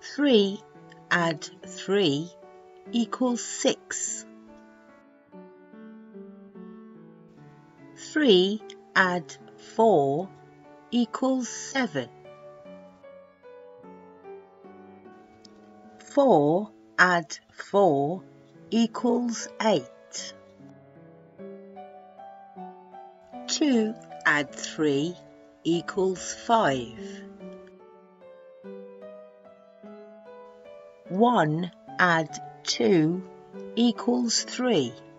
3 add 3 equals 6. 3 add 4 equals 7. 4 add 4 equals 8. 2 add 3 equals 5. 1 add 2 equals 3.